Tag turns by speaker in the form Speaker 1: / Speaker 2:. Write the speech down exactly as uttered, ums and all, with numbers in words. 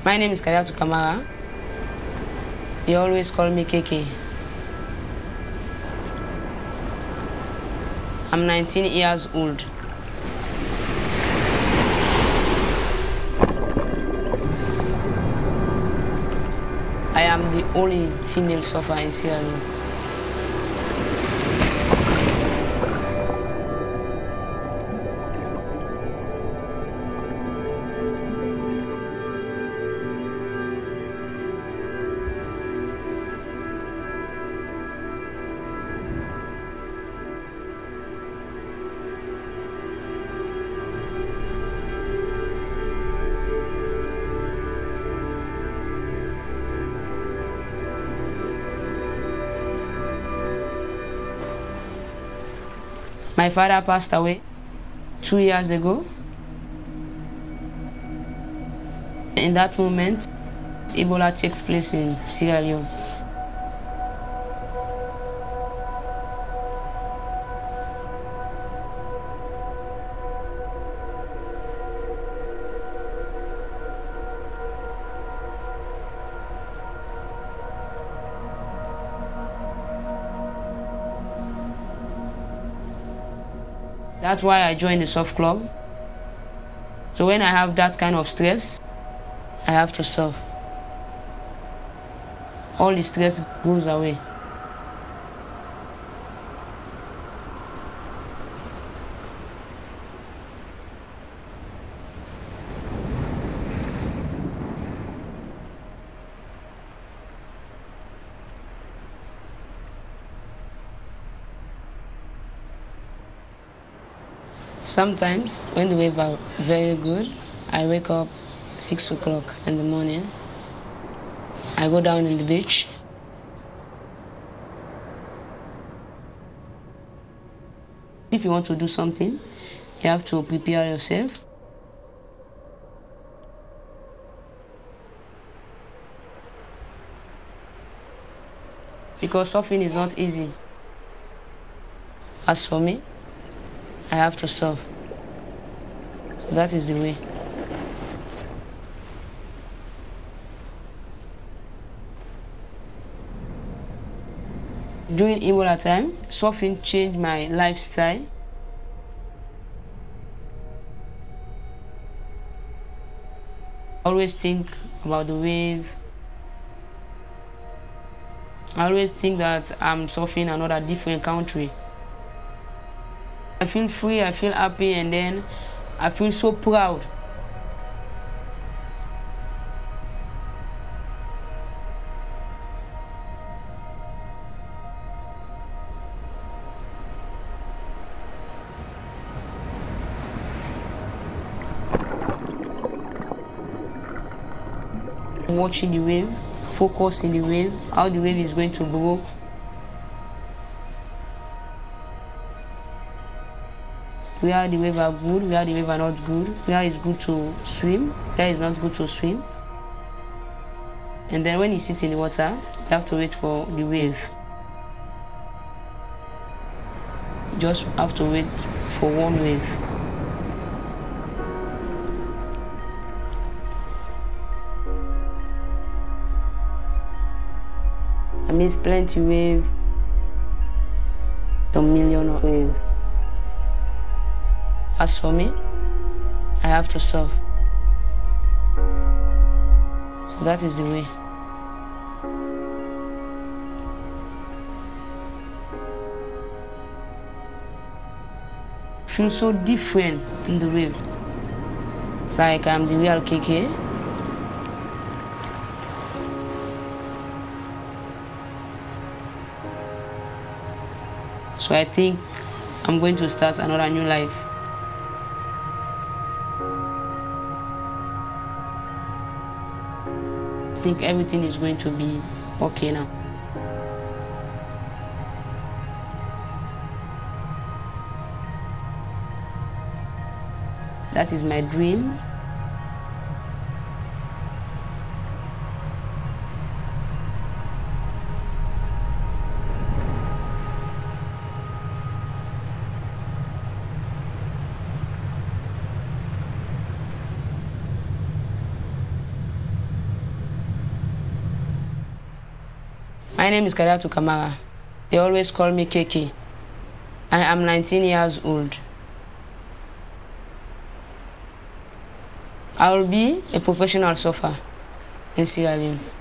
Speaker 1: My name is Kadiatu Kamara. They always call me K K. I'm nineteen years old. I am the only female surfer in Sierra Leone. My father passed away two years ago. In that moment, Ebola takes place in Sierra Leone. That's why I joined the surf club. So when I have that kind of stress, I have to surf. All the stress goes away. Sometimes, when the waves are very good, I wake up six o'clock in the morning. I go down in the beach. If you want to do something, you have to prepare yourself. Because surfing is not easy. As for me, I have to surf. So that is the way. During Ebola time, surfing changed my lifestyle. I always think about the wave. I always think that I'm surfing another different country. I feel free, I feel happy, and then I feel so proud. Watching the wave, focus in the wave, how the wave is going to grow. Where the wave are good, where the wave are not good, where it's good to swim, where it's not good to swim. And then when you sit in the water, you have to wait for the wave. You just have to wait for one wave. I miss plenty wave, some million of wave. As for me, I have to surf. So that is the way. I feel so different in the wave. Like I'm the real K K. So I think I'm going to start another new life. I think everything is going to be okay now. That is my dream. My name is Kadiatu Kamara. They always call me K K. I am nineteen years old. I will be a professional surfer in Sierra Leone.